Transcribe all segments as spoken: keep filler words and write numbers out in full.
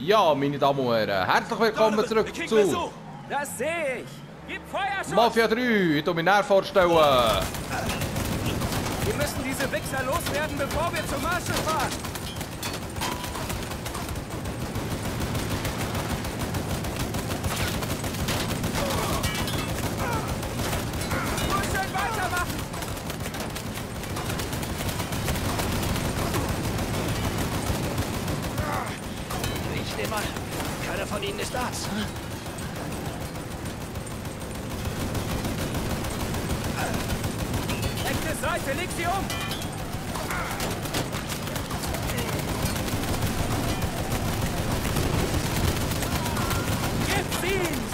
Ja, meine Damen und Herren, herzlich willkommen zurück zu Das sehe ich. Gib Feuerschutz. Mafia drei. Ich tu mich näher vorstellen. Wir müssen diese Wichser loswerden, bevor wir zum Marshall fahren. Nur schön weitermachen. Ich nehme an, keiner von ihnen ist Arzt. Rechte Seite, leg sie um. Gib's ihn.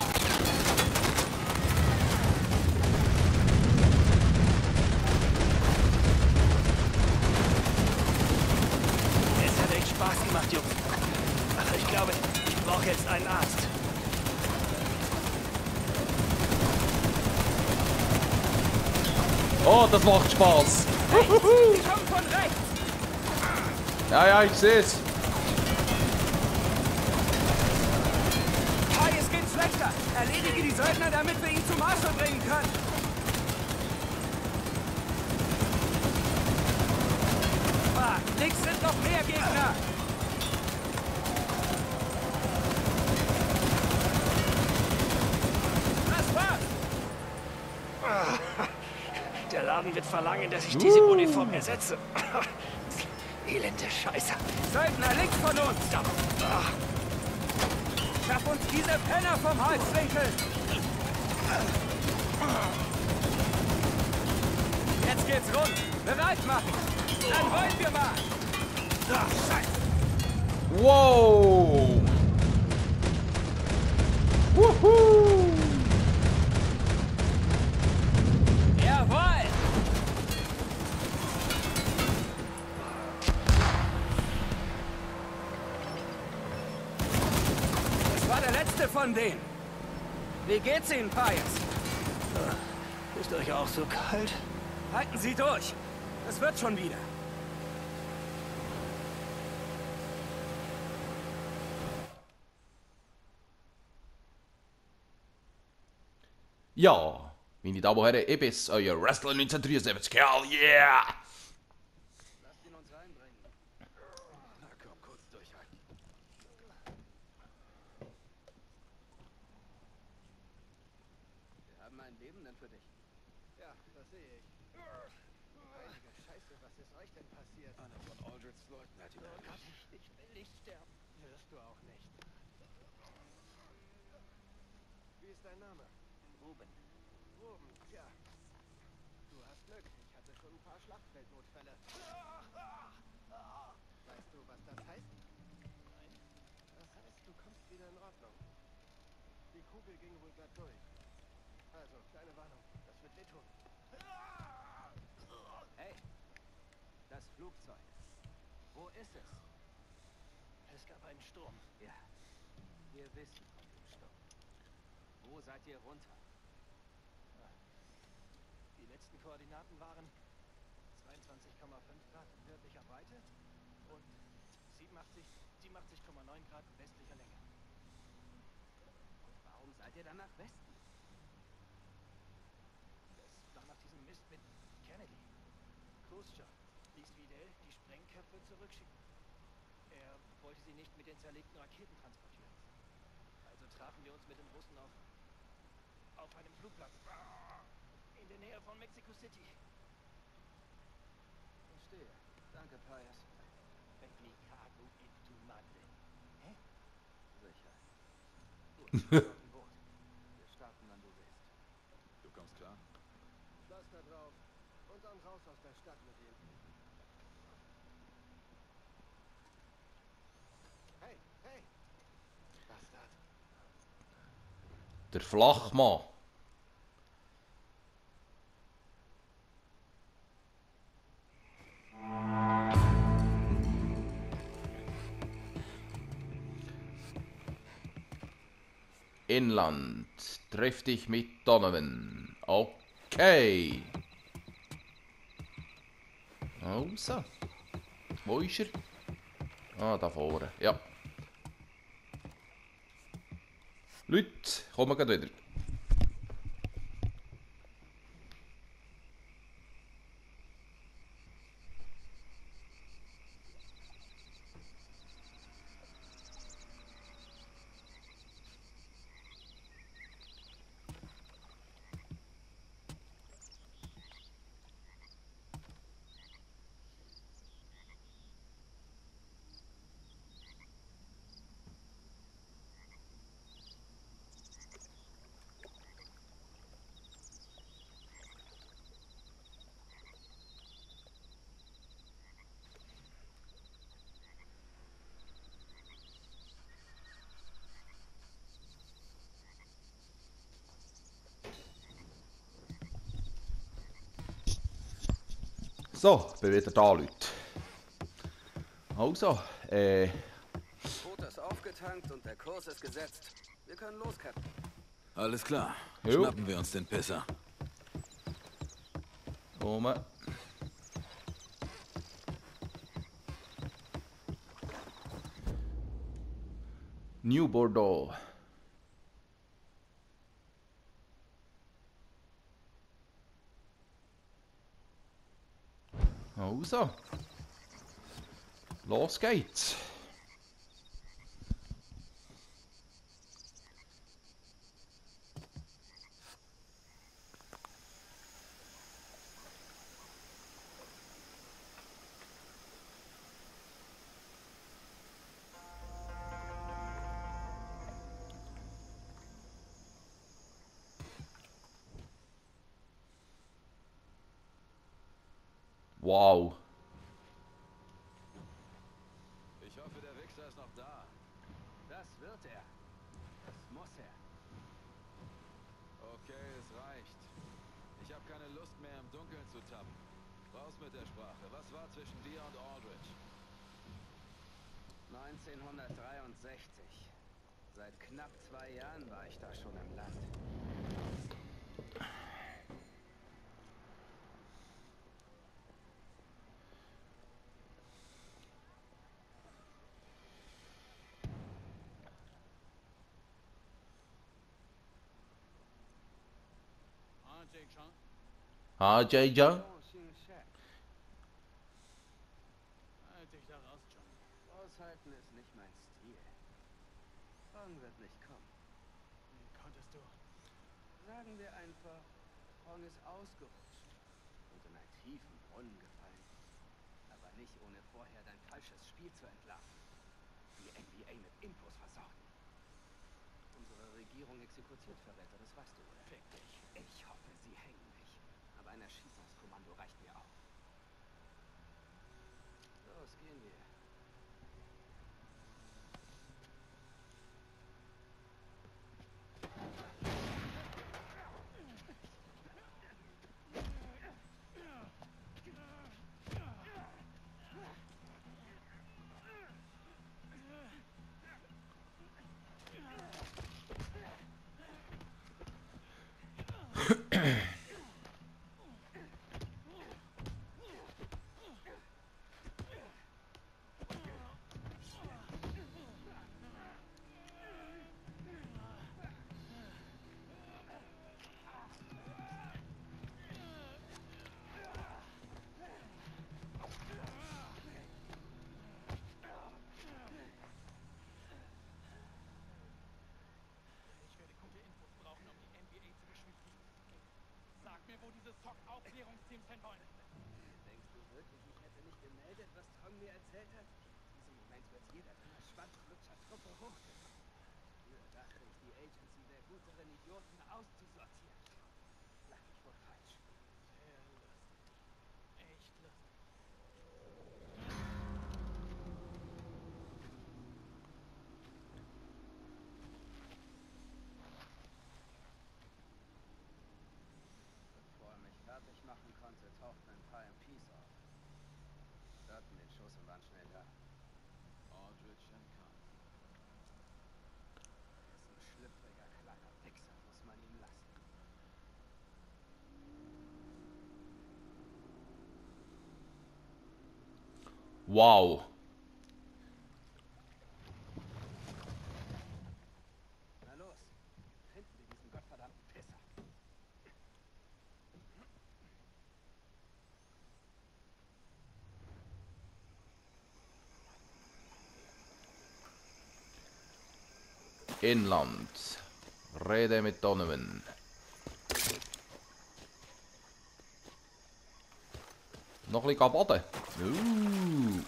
Es hat echt Spaß gemacht, Jungs. Aber ich glaube, ich brauche jetzt einen Arzt. Oh, das macht Spaß. Die kommen von rechts. Ja, ja, ich sehe es. Ah, es geht schlechter. Erledige die Söldner, damit wir ihn zum Marshall bringen können. Ah, links sind noch mehr Gegner. Das war's. Der Laden wird verlangen, dass ich diese Uniform ersetze. Elende Scheiße. Söldner links von uns. Ah, Schaff uns diese Penner vom Halswinkel. Jetzt geht's rund. Bereit machen. Dann wollen wir mal. ah, Scheiße. Wow. Wuhu. Jawohl. Das war der letzte von denen. Wie geht's Ihnen, Pius? Ist euch auch so kalt? Halten Sie durch. Es wird schon wieder. Ja, meine Damen und Herren, ich bin's, euer Wrestler neunzehnhundertdreiundsiebzig. Kerl, yeah! Lasst ihn uns reinbringen. Na komm, kurz durchhalten. Wir haben einen Lebenden für dich. Ja, das sehe ich. Heilige Scheiße, was ist euch denn passiert? Einer von Aldreds Leuten hat ihn erwischt. Ich will nicht sterben. Wirst du auch nicht. Wie ist dein Name? Ruben. Ruben, tja. Du hast Glück. Ich hatte schon ein paar Schlachtfeldnotfälle. Weißt du, was das heißt? Nein. Das heißt, du kommst wieder in Ordnung. Die Kugel ging wohl glatt durch. Also, kleine Warnung. Das wird wehtun. Hey, das Flugzeug. Wo ist es? Es gab einen Sturm. Ja, wir wissen von dem Sturm. Wo seid ihr runter? Die letzten Koordinaten waren zweiundzwanzig Komma fünf Grad nördlicher Breite und siebenundachtzig Komma neun Grad westlicher Länge. Und warum seid ihr dann nach Westen? Es war nach diesem Mist mit Kennedy. Khrushchev ließ Fidel die Sprengköpfe zurückschicken. Er wollte sie nicht mit den zerlegten Raketen transportieren. Also trafen wir uns mit den Russen auf, auf einem Flugplatz in der Nähe von Mexico City. Verstehe. Danke, Pius. Peccato in tu madre. Hä? Sicher. Gut, auf dem Boot. Wir starten, wann du willst. Du kommst klar? Pflaster drauf. Und dann raus aus der Stadt mit ihm. Hey, hey! Bastard. Der Flachmann. Inland. Triff dich mit Donovan. Okay. Also. Wo ist er? Ah, da vorne. Ja. Leute, kommen wir gleich wieder. So, bin wieder da, Leute. Also, äh... Boot ist aufgetankt und der Kurs ist gesetzt. Wir können los, Captain. Alles klar. Jo. Schnappen wir uns den Pisser. Oben. New Bordeaux. Also. Los geht's. Wow. Ich hoffe, der Wichser ist noch da. Das wird er. Das muss er. Okay, es reicht. Ich habe keine Lust mehr im Dunkeln zu tappen. Raus mit der Sprache. Was war zwischen dir und Aldrich? neunzehnhundertdreiundsechzig. Seit knapp zwei Jahren war ich da schon im Land. Ah, Jay Jung. Aushalten ist nicht mein Stil. Fang wird nicht kommen. Wie konntest du? Sagen wir einfach, Hong ist ausgerutscht und in einen tiefen Brunnen gefallen. Aber nicht ohne vorher dein falsches Spiel zu entlarven. Die N B A mit Infos versorgen. Unsere Regierung exekutiert Verräter, das weißt du, oder? Fick dich. Ich hoffe, sie hängen mich. Aber ein Erschießungskommando reicht mir auch. Los, gehen wir. Ich werde gute Infos brauchen, um die N B A zu beschwichtigen. Sag mir, wo diese S O C-Aufklärungsteams hinwollen. Denkst du wirklich, ich hätte nicht gemeldet, was Tom mir erzählt hat? In diesem Moment wird jeder deiner Schwanzlutscher-Truppe hochgenommen. Früher dachte ich, die Agency wäre gut darin, Idioten auszusortieren. Lag ich wohl falsch. Sehr lustig. Echt lustig. Bevor er mich fertig machen konnte, tauchten ein paar M Ps auf. Hörten den Schuss und waren schnell da. Aldrich und Khan. Er ist ein schlüpfriger kleiner Wichser, muss man ihm lassen. Wow. Na los, Inland. Rede mit Donovan. Noch ein bisschen baden. Uh.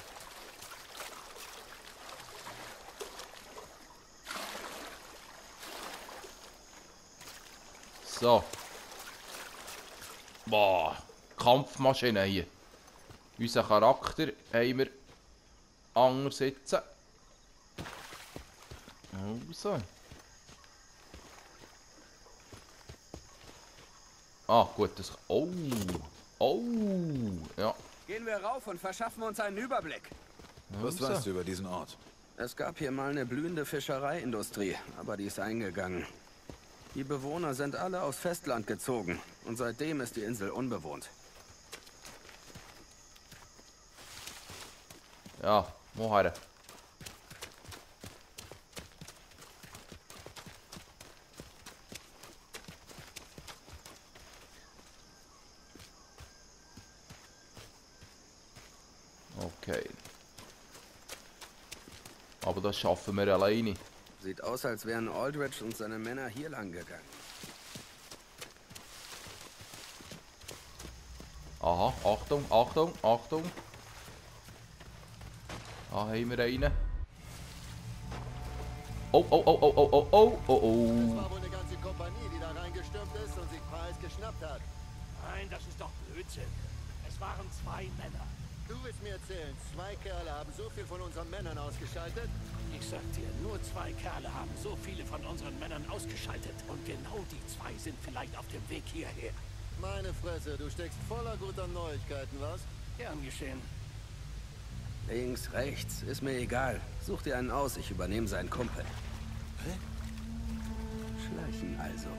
So. Boah. Kampfmaschine hier. Unser Charakter haben wir anders sitzen. Also. Ah, gut, das... Oh. Oh. Ja. Gehen wir rauf und verschaffen uns einen Überblick. Was Also. weißt du über diesen Ort? Es gab hier mal eine blühende Fischereiindustrie, aber die ist eingegangen. Die Bewohner sind alle aufs Festland gezogen und seitdem ist die Insel unbewohnt. Ja, woher? Okay. Aber das schaffen wir alleine. Sieht aus, als wären Aldrich und seine Männer hier lang gegangen. Aha, Achtung, Achtung, Achtung. Da haben wir einen. Oh, oh, oh, oh, oh, oh, oh, oh, Es oh. war wohl eine ganze Kompanie, die da reingestürmt ist und sich Preis geschnappt hat. Nein, das ist doch Blödsinn. Es waren zwei Männer. Du willst mir erzählen, zwei Kerle haben so viel von unseren Männern ausgeschaltet? Ich sag dir, nur zwei Kerle haben so viele von unseren Männern ausgeschaltet. Und genau die zwei sind vielleicht auf dem Weg hierher. Meine Fresse, du steckst voller guter Neuigkeiten, was? Gern geschehen. Links, rechts, ist mir egal. Such dir einen aus, ich übernehme seinen Kumpel. Hä? Schleichen also.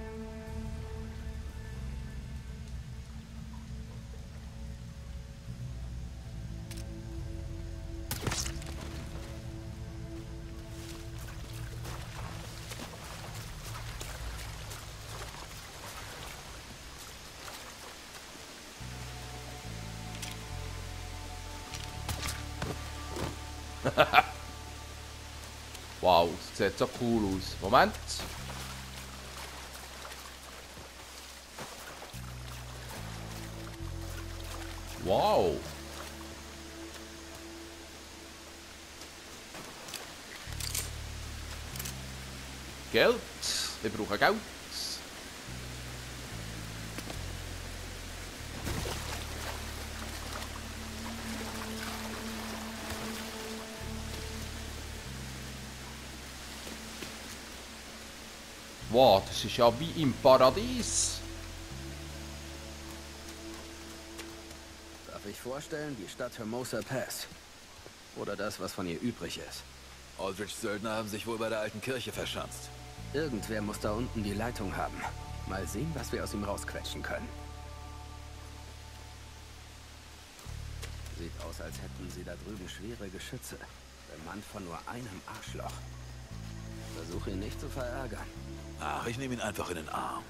Wow, das sieht so cool aus. Moment. Wow. Geld. Wir brauchen Geld. Wow, das ist ja wie im Paradies. Darf ich vorstellen, die Stadt Hermosa Pass. Oder das, was von ihr übrig ist. Aldrichs Söldner haben sich wohl bei der alten Kirche verschanzt. Irgendwer muss da unten die Leitung haben. Mal sehen, was wir aus ihm rausquetschen können. Sieht aus, als hätten sie da drüben schwere Geschütze. Bemannt von nur einem Arschloch. Versuche ihn nicht zu verärgern. Ach, ich nehme ihn einfach in den Arm.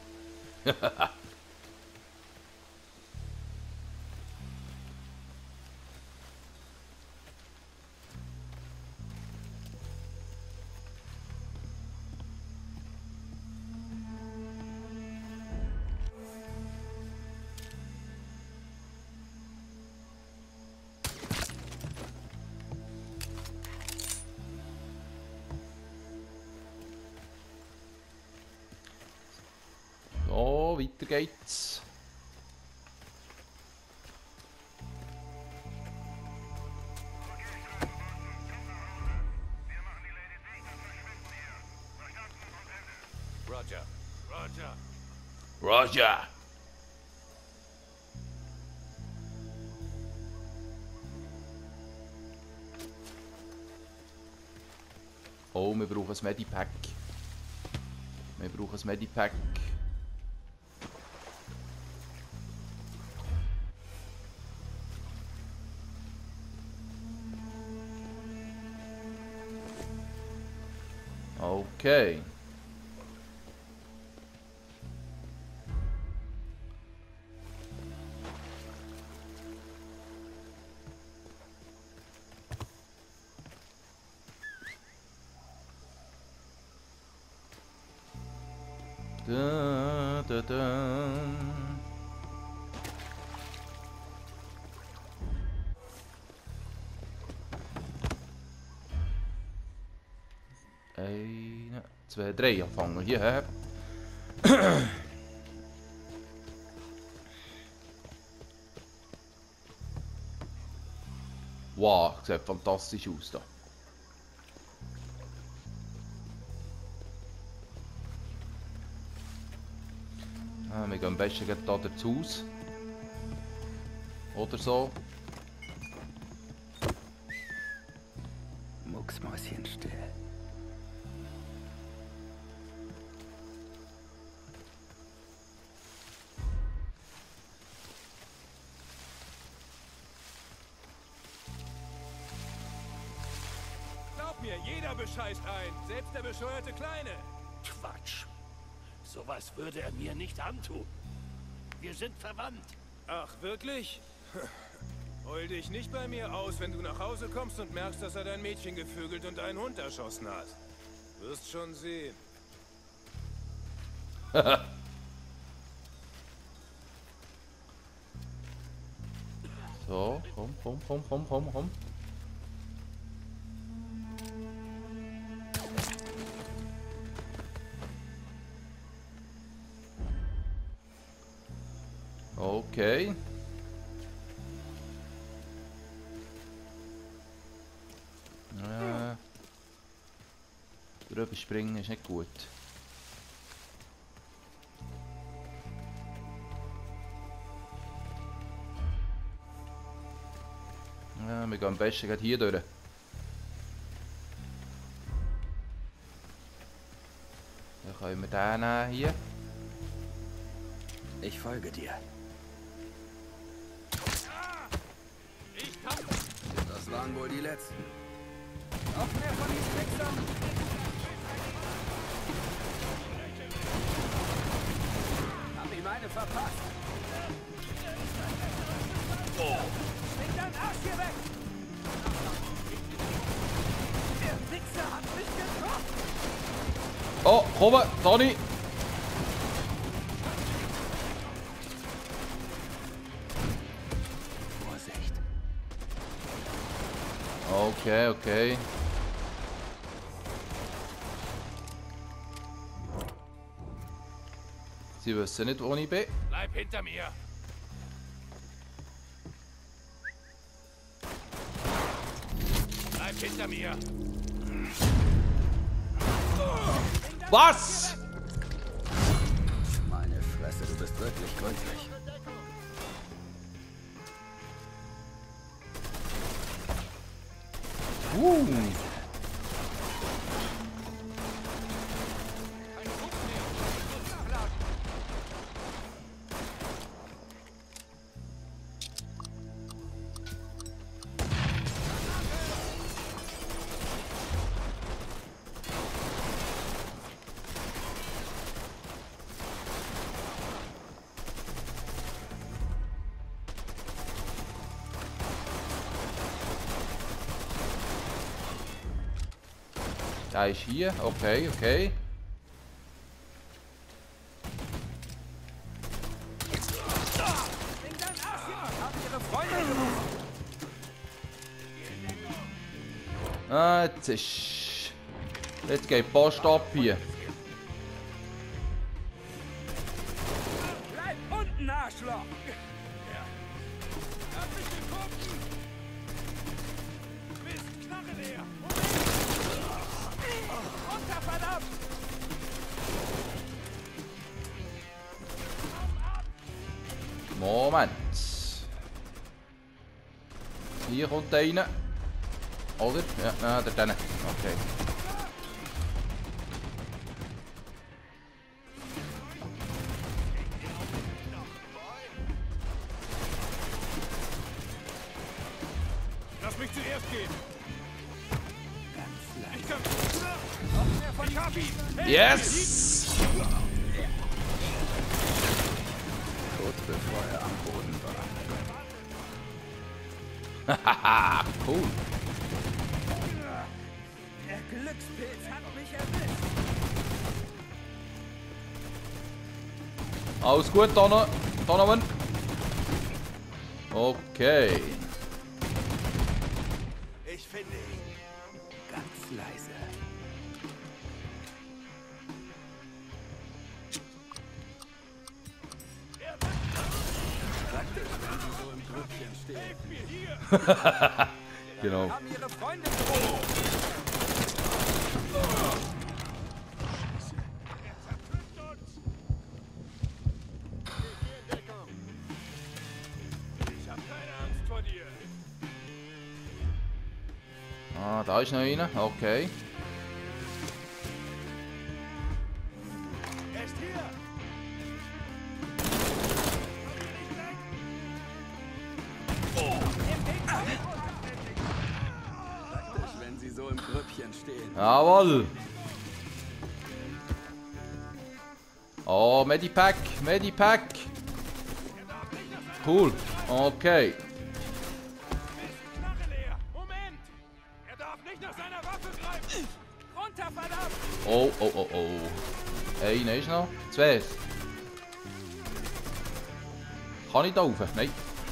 So, weiter geht's. Roger. Roger. Roger. Oh, wir brauchen ein Medipack. Wir brauchen ein Medipack. Okay. Da, da, da. Eine, zwei, drei anfangen hierher. Wow, sieht fantastisch aus da. Ah, wir gehen am besten hier dazu Haus. Oder so. Mucksmäuschenstill. Glaub mir, jeder bescheißt ein, selbst der bescheuerte Kleine. Quatsch. Sowas würde er mir nicht antun. Wir sind verwandt. Ach, wirklich? Heul dich nicht bei mir aus, wenn du nach Hause kommst und merkst, dass er dein Mädchen gevögelt und einen Hund erschossen hat. Wirst schon sehen. So, komm, komm, komm, komm, komm, komm. Okay. Äh, drüber springen ist nicht gut. Ja, wir gehen am besten gerade hier durch. Dann können wir den nehmen hier. Ich folge dir. Das waren wohl die letzten. Noch mehr von diesen Wichsern! Hab ihm eine verpasst! Oh! Schwing deinen Arsch hier weg! Der Wichser hat mich getroffen! Oh, komm, Toni! Okay, okay. Sie wissen nicht, wo ich bin. Bleib hinter mir! Bleib hinter mir! Was? Meine Fresse, du bist wirklich gründlich. Uh. Da ist hier, okay, okay. Ah, jetzt ist... Jetzt geht die Post ab hier. Bleib unten, Arschloch! Hab mich gefunden! Du bist knarrenleer! Runter, verdammt! Moment. Hier kommt einer. Oder? Ja, na, der dann. Okay. Lass mich zuerst gehen! Ich kann... Ich hab ihn! Yes! Tot, bevor er am Boden war. Haha, cool. Der Glückspilz hat mich erwischt. Alles gut, Donovan. Donovan. Okay. Ich finde ihn. Ganz leise. Praktisch, wenn sie so im Grüppchen stehen. Genau. Haben ihre Freunde bedroht. Ich hab keine Angst vor dir. Ah, da ist noch einer. Okay. Er ist hier. Praktisch, wenn sie so im Grüppchen stehen. Jawohl. Oh, Medipack. Medipack. Cool. Okay. Knarre leer. Moment. Er darf nicht nach seiner Waffe greifen. Runter, verdammt! Oh, oh, oh, oh. Einer ist noch. Zwei. Kann ich da rauf? Nein.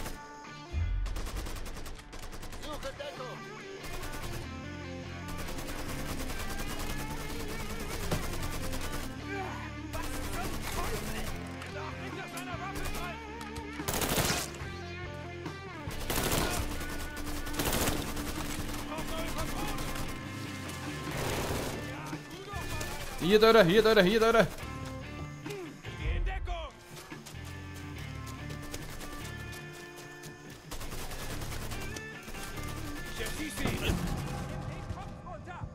Suche Deckung. Er darf nicht nach seiner Waffe greifen. Braucht neue Patronen. Hier durch, hier durch, hier durch. Geh in Deckung. Ich erschieße ihn. Runter!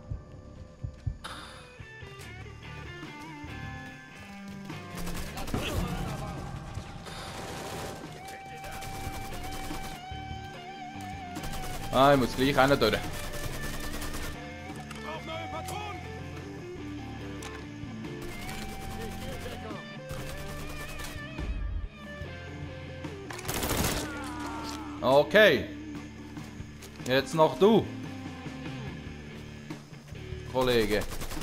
Ah, ich muss gleich einen durch. Braucht neue Patronen. Ich gehe in Deckung. Okay. Jetzt noch du. Kollege.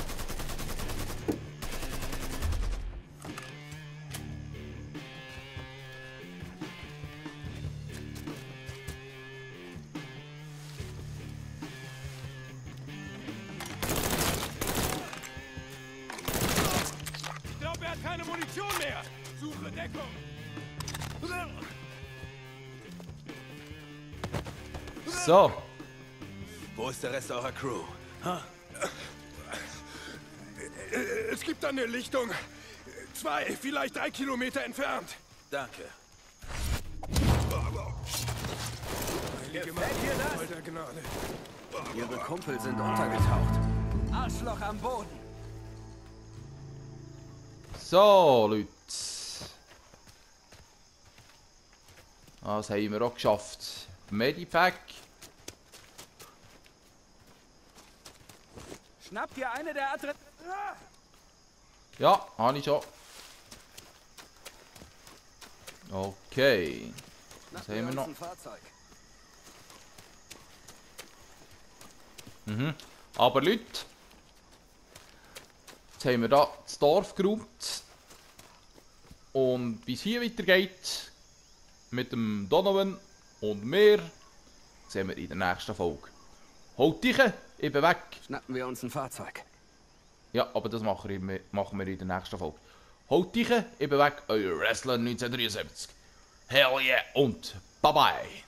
Ich glaube, er hat keine Munition mehr. Suche Deckung. So. Wo ist der Rest eurer Crew? Es gibt eine Lichtung. Zwei, vielleicht drei Kilometer entfernt. Danke. Gefällt dir das? Alter Gnade. Ihre Kumpel sind untergetaucht. Arschloch am Boden. So, Leute. Das haben wir auch geschafft. Medipack. Schnapp dir eine der Adre... Ja, habe ich schon. Okay. Was haben wir noch? Ein Fahrzeug. Mhm. Aber Leute, jetzt haben wir da das Dorf geräumt. Und wie es hier weitergeht, mit dem Donovan und mir, sehen wir in der nächsten Folge. Haut dich, ich bin weg. Schnappen wir uns ein Fahrzeug. Ja, aber das machen wir, machen wir in der nächsten Folge. Haut dich, ich bin weg, euer Wrestler neunzehnhundertdreiundsiebzig. Hell yeah und bye bye.